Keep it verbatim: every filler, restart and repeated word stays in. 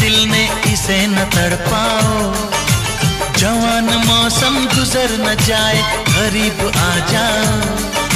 दिल ने इसे न तड़पाओ, जवान मौसम गुजर न जाए, करीब आ जाओ।